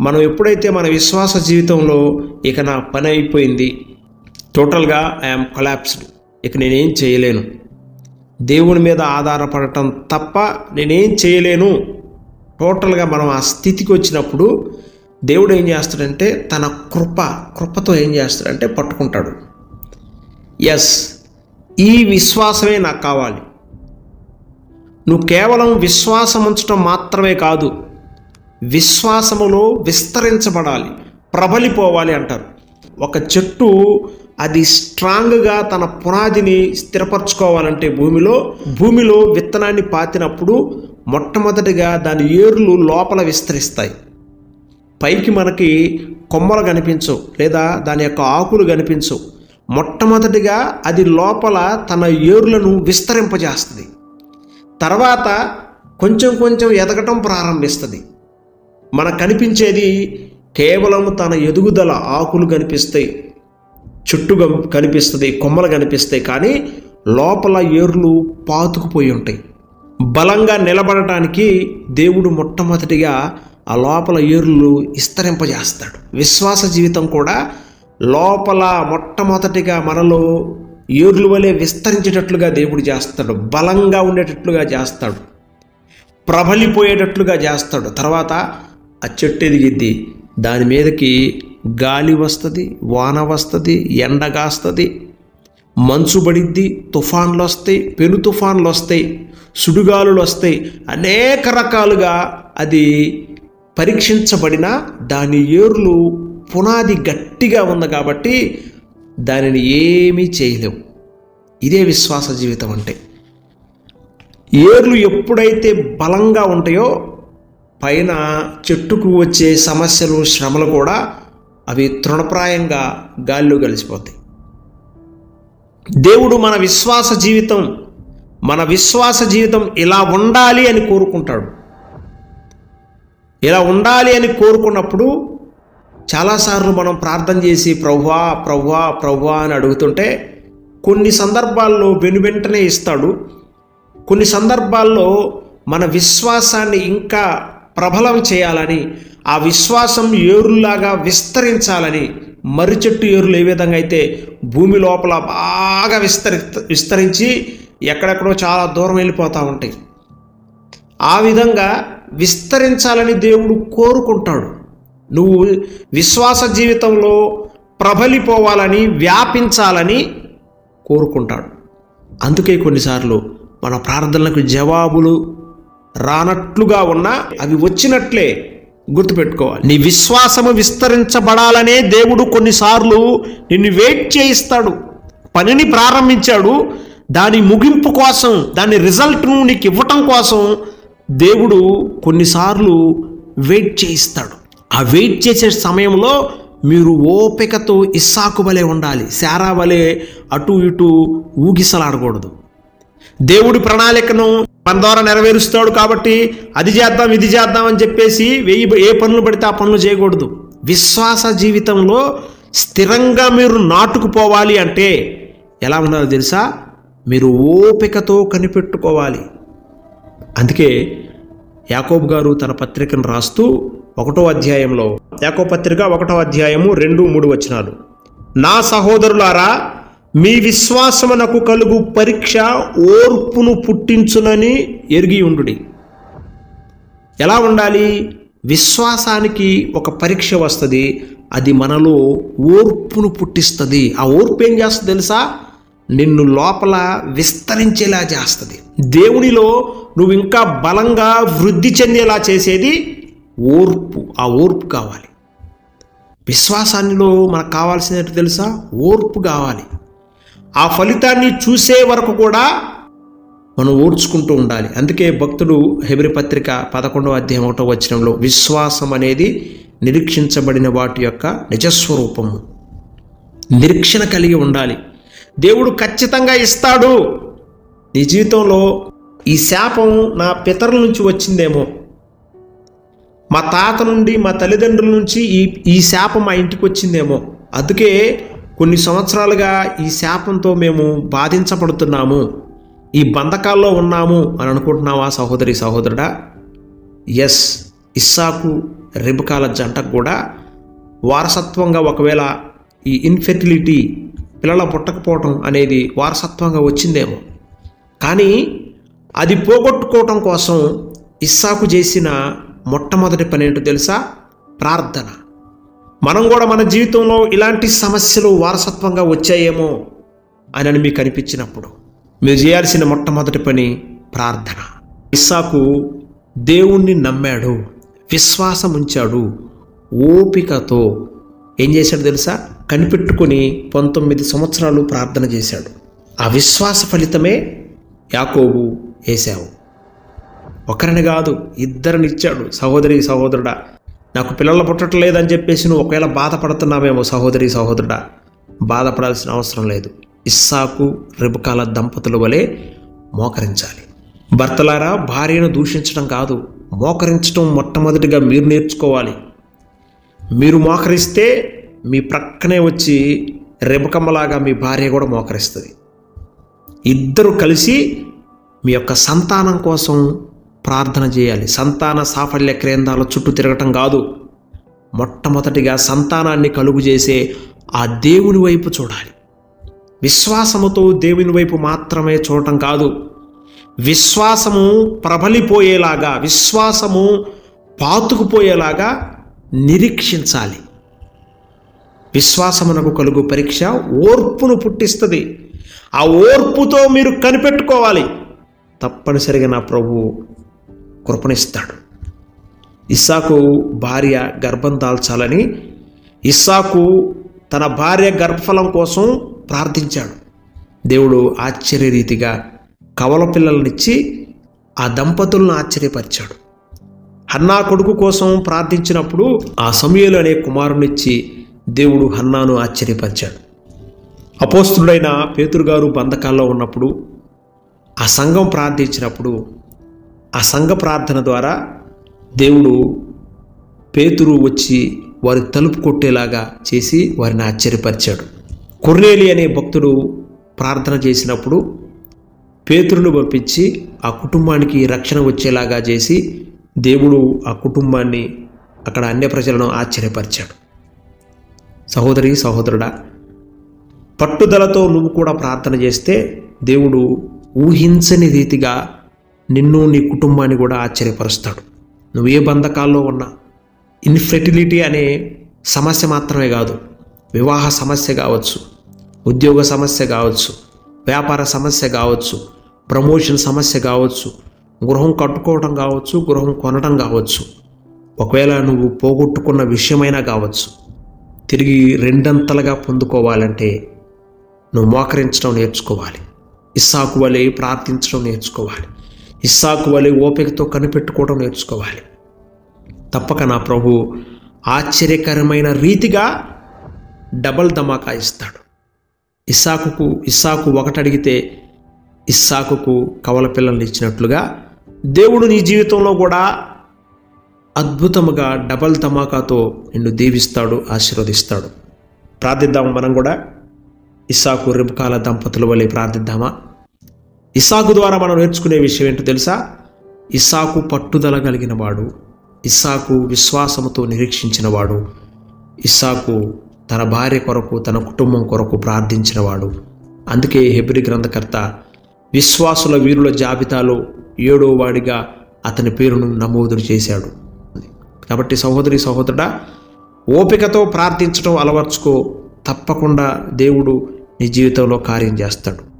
మనం ఎప్పుడైతే మన విశ్వాస జీవితంలో ఇక నా పని అయిపోయింది, టోటల్గా ఐఎమ్ కొలాప్స్డ్, ఇక నేనేం చేయలేను, దేవుని మీద ఆధారపడటం తప్ప నేనేం చేయలేను, టోటల్గా మనం ఆ స్థితికి వచ్చినప్పుడు దేవుడు ఏం చేస్తాడంటే తన కృపతో ఏం చేస్తాడంటే పట్టుకుంటాడు. ఎస్, ఈ విశ్వాసమే నాకు కావాలి. నువ్వు కేవలం విశ్వాసం ఉంచడం మాత్రమే కాదు, విశ్వాసములో విస్తరించబడాలి, ప్రబలిపోవాలి అంటారు. ఒక చెట్టు అది స్ట్రాంగ్గా తన పునాదిని స్థిరపరచుకోవాలంటే భూమిలో విత్తనాన్ని పాతినప్పుడు మొట్టమొదటిగా దాని ఏర్లు లోపల విస్తరిస్తాయి. పైకి మనకి కొమ్మలు కనిపించవు, లేదా దాని యొక్క ఆకులు కనిపించవు. మొట్టమొదటిగా అది లోపల తన ఏర్లను విస్తరింపజేస్తుంది. తర్వాత కొంచెం కొంచెం ఎదగటం ప్రారంభిస్తుంది. మనకు కనిపించేది కేవలం తన ఎదుగుదల, ఆకులు కనిపిస్తాయి, చుట్టూ కనిపిస్తుంది, కొమ్మలు కనిపిస్తాయి, కానీ లోపల ఏర్లు పాతుకుపోయి ఉంటాయి. బలంగా నిలబడటానికి దేవుడు మొట్టమొదటిగా ఆ లోపల ఏర్లు విస్తరింపజేస్తాడు. విశ్వాస జీవితం కూడా లోపల మొట్టమొదటిగా మనలో ఏర్లు వలె విస్తరించేటట్లుగా దేవుడు చేస్తాడు, బలంగా ఉండేటట్లుగా చేస్తాడు, ప్రబలిపోయేటట్లుగా చేస్తాడు. తర్వాత ఆ చెట్టు ఎదిగిద్ది, దాని మీదకి గాలి వస్తుంది, వాన వస్తుంది, ఎండ కాస్తుంది, మంచు పడిద్ది, తుఫాన్లు వస్తాయి, పెను తుఫాన్లు వస్తాయి, సుడిగాలులు వస్తాయి. అనేక రకాలుగా అది పరీక్షించబడిన దాని ఏర్లు పునాది గట్టిగా ఉంది కాబట్టి దానిని ఏమీ చేయలేవు. ఇదే విశ్వాస జీవితం అంటే. ఏర్లు ఎప్పుడైతే బలంగా ఉంటాయో పైన చెట్టుకు వచ్చే సమస్యలు, శ్రమలు కూడా అవి తృణప్రాయంగా గాల్లో కలిసిపోతాయి. దేవుడు మన విశ్వాస జీవితం ఇలా ఉండాలి అని కోరుకుంటాడు. ఇలా ఉండాలి అని కోరుకున్నప్పుడు చాలాసార్లు మనం ప్రార్థన చేసి ప్రభువా ప్రభువా ప్రభువా అని అడుగుతుంటే కొన్ని సందర్భాల్లో వెనువెంటనే ఇస్తాడు. కొన్ని సందర్భాల్లో మన విశ్వాసాన్ని ఇంకా ప్రబలం చేయాలని, ఆ విశ్వాసం ఏరులాగా విస్తరించాలని, మర్రి చెట్టు ఏరులు ఏ విధంగా అయితే భూమి లోపల బాగా విస్తరించి ఎక్కడెక్కడో చాలా దూరం వెళ్ళిపోతూ ఉంటాయి, ఆ విధంగా విస్తరించాలని దేవుడు కోరుకుంటాడు. నువ్వు విశ్వాస జీవితంలో ప్రబలిపోవాలని, వ్యాపించాలని కోరుకుంటాడు. అందుకే కొన్నిసార్లు మన ప్రార్థనలకు జవాబులు రానట్లుగా ఉన్నా అవి వచ్చినట్లే గుర్తుపెట్టుకోవాలి. నీ విశ్వాసము విస్తరించబడాలనే దేవుడు కొన్నిసార్లు నిన్ను వెయిట్ చేయిస్తాడు. పనిని ప్రారంభించాడు, దాని ముగింపు కోసం, దాని రిజల్ట్ను నీకు ఇవ్వటం కోసం దేవుడు కొన్నిసార్లు వెయిట్ చేయిస్తాడు. ఆ వెయిట్ చేసే సమయంలో మీరు ఓపికతో ఇస్సాకు వలె ఉండాలి, శారా వలె అటు ఇటు ఊగిసలాడకూడదు. దేవుడి ప్రణాళికను మన ద్వారా నెరవేరుస్తాడు కాబట్టి అది చేద్దాం ఇది చేద్దాం అని చెప్పేసి ఏ పనులు పడితే ఆ పనులు చేయకూడదు. విశ్వాస జీవితంలో స్థిరంగా మీరు నాటుకుపోవాలి అంటే ఎలా ఉండాలో తెలుసా? మీరు ఓపికతో కనిపెట్టుకోవాలి. అందుకే యాకోబు గారు తన పత్రికను రాస్తూ 1వ అధ్యాయంలో, యాకోబు పత్రిక 1వ అధ్యాయము 2-3 వచనాలు, నా సహోదరులారా, మీ విశ్వాసమునకు కలుగు పరీక్ష ఓర్పును పుట్టించునని ఎరిగి ఉండుడి. ఎలా ఉండాలి? విశ్వాసానికి ఒక పరీక్ష వస్తుంది, అది మనలో ఓర్పును పుట్టిస్తుంది. ఆ ఓర్పు ఏం చేస్తుంది తెలుసా? నిన్ను లోపల విస్తరించేలా చేస్తుంది. దేవునిలో నువ్వు ఇంకా బలంగా వృద్ధి చెందేలా చేసేది ఓర్పు. ఆ ఓర్పు కావాలి. విశ్వాసానిలో మనకు కావాల్సినట్టు తెలుసా? ఓర్పు కావాలి. ఆ ఫలితాన్ని చూసే వరకు కూడా మనం ఓర్చుకుంటూ ఉండాలి. అందుకే భక్తుడు హెబ్రీ పత్రిక 11వ అధ్యాయం 1వ వచనంలో విశ్వాసం అనేది నిరీక్షించబడిన వాటి యొక్క నిజస్వరూపము, నిరీక్షణ కలిగి ఉండాలి. దేవుడు ఖచ్చితంగా ఇస్తాడు. నీ జీవితంలో ఈ శాపం నా పితరుల నుంచి వచ్చిందేమో, మా తాత నుండి, మా తల్లిదండ్రుల నుంచి ఈ శాపం మా ఇంటికి వచ్చిందేమో, అందుకే కొన్ని సంవత్సరాలుగా ఈ శాపంతో మేము బాధించబడుతున్నాము, ఈ బంధకాల్లో ఉన్నాము అని అనుకుంటున్నావా సహోదరి, సహోదరుడా? ఎస్, ఇస్సాకు రెబెకాల జంటకు కూడా వారసత్వంగా ఒకవేళ ఈ ఇన్ఫెర్టిలిటీ, పిల్లల పుట్టకపోవటం అనేది వారసత్వంగా వచ్చిందేమో, కానీ అది పోగొట్టుకోవటం కోసం ఇస్సాకు చేసిన మొట్టమొదటి పని ఏంటో తెలుసా? ప్రార్థన. మనం కూడా మన జీవితంలో ఇలాంటి సమస్యలు వారసత్వంగా వచ్చాయేమో అని మీకు అనిపించినప్పుడు మీరు చేయాల్సిన మొట్టమొదటి పని ప్రార్థన. ఇస్సాకు దేవుణ్ణి నమ్మాడు, విశ్వాసం ఉంచాడు, ఓపికతో ఏం చేశాడు తెలుసా? కనిపెట్టుకొని 19 సంవత్సరాలు ప్రార్థన చేశాడు. ఆ విశ్వాస ఫలితమే యాకోబు, ఏశావు. ఒకరిని కాదు, ఇద్దరినిచ్చాడు. సహోదరి సహోదరుడా, నాకు పిల్లలు పుట్టట్లేదని చెప్పేసి నువ్వు ఒకవేళ బాధపడుతున్నావేమో సహోదరి సహోదరుడా, బాధపడాల్సిన అవసరం లేదు. ఇస్సాకు రెబెకాల దంపతుల వలె మోకరించాలి. భర్తలారా, భార్యను దూషించడం కాదు, మోకరించడం మొట్టమొదటిగా మీరు నేర్చుకోవాలి. మీరు మోకరిస్తే మీ ప్రక్కనే వచ్చి రెబెకమ్మలాగా మీ భార్య కూడా మోకరిస్తుంది. ఇద్దరు కలిసి మీ యొక్క సంతానం కోసం ప్రార్థన చేయాలి. సంతాన సాఫల్య కేంద్రాల చుట్టూ తిరగటం కాదు, మొట్టమొదటిగా సంతానాన్ని కలుగు చేసే ఆ దేవుని వైపు చూడాలి. విశ్వాసముతో దేవుని వైపు మాత్రమే చూడటం కాదు, విశ్వాసము ప్రబలిపోయేలాగా, విశ్వాసము పాతుకుపోయేలాగా నిరీక్షించాలి. విశ్వాసమునకు కలుగు పరీక్ష ఓర్పును పుట్టిస్తుంది. ఆ ఓర్పుతో మీరు కనిపెట్టుకోవాలి. తప్పనిసరిగా నా ప్రభువు కృపణిస్తాడు. ఇస్సాకు భార్య గర్భం దాల్చాలని ఇస్సాకు తన భార్య గర్భఫలం కోసం ప్రార్థించాడు. దేవుడు ఆశ్చర్యరీతిగా కవల పిల్లలనిచ్చి ఆ దంపతులను ఆశ్చర్యపరిచాడు. హన్నా కొడుకు కోసం ప్రార్థించినప్పుడు ఆ సమూయేలు అనే కుమారునిచ్చి దేవుడు హన్నాను ఆశ్చర్యపరిచాడు. అపోస్తుడైన పేతురు గారు బంధకాల్లో ఉన్నప్పుడు ఆ సంఘం ప్రార్థించినప్పుడు ఆ సంఘ ప్రార్థన ద్వారా దేవుడు పేతురు వచ్చి వారి తలుపు కొట్టేలాగా చేసి వారిని ఆశ్చర్యపరిచాడు. కొర్నేలి అనే భక్తుడు ప్రార్థన చేసినప్పుడు పేతురును పంపించి ఆ కుటుంబానికి రక్షణ వచ్చేలాగా చేసి దేవుడు ఆ కుటుంబాన్ని, అక్కడ అన్య ప్రజలను ఆశ్చర్యపరిచాడు. సహోదరి సహోదరుడా, పట్టుదలతో నువ్వు కూడా ప్రార్థన చేస్తే దేవుడు ఊహించని రీతిగా నిన్ను, నీ కుటుంబాన్ని కూడా ఆశ్చర్యపరుస్తాడు. నువ్వు ఏ బంధకాల్లో ఉన్నా, ఇన్ఫెర్టిలిటీ అనే సమస్య మాత్రమే కాదు, వివాహ సమస్య కావచ్చు, ఉద్యోగ సమస్య కావచ్చు, వ్యాపార సమస్య కావచ్చు, ప్రమోషన్ సమస్య కావచ్చు, గృహం కట్టుకోవడం కావచ్చు, గృహం కొనడం కావచ్చు, ఒకవేళ నువ్వు పోగొట్టుకున్న విషయమైనా కావచ్చు, తిరిగి రెండంతలుగా పొందుకోవాలంటే నువ్వు మోకరించడం నేర్చుకోవాలి. ఇస్సాకు వలె ప్రార్థించడం నేర్చుకోవాలి. ఇస్సాకు వలె ఓపికతో కనిపెట్టుకోవడం నేర్చుకోవాలి. తప్పక నా ప్రభు ఆశ్చర్యకరమైన రీతిగా డబల్ ధమాకా ఇస్తాడు. ఇస్సాకు ఒకటి అడిగితే ఇస్సాకుకు కవల పిల్లల్ని ఇచ్చినట్లుగా దేవుడు నీ జీవితంలో కూడా అద్భుతముగా డబల్ ధమాకాతో నిన్ను దీవిస్తాడు, ఆశీర్వదిస్తాడు. ప్రార్థిద్దాము. మనం కూడా ఇస్సాకు రెబెకాల దంపతుల వలె ప్రార్థిద్దామా? ఇస్సాకు ద్వారా మనం నేర్చుకునే విషయం ఏంటో తెలుసా? ఇస్సాకు పట్టుదల కలిగిన వాడు, ఇస్సాకు విశ్వాసముతో నిరీక్షించినవాడు, ఇస్సాకు తన భార్య కొరకు, తన కుటుంబం కొరకు ప్రార్థించినవాడు. అందుకే హెబ్రీ గ్రంథకర్త విశ్వాసుల వీరుల జాబితాలో 7వ వాడిగా అతని పేరును నమోదు చేశాడు. కాబట్టి సహోదరి సహోదరుడా, ఓపికతో ప్రార్థించడం అలవర్చుకో. తప్పకుండా దేవుడు నీ జీవితంలో కార్యం చేస్తాడు.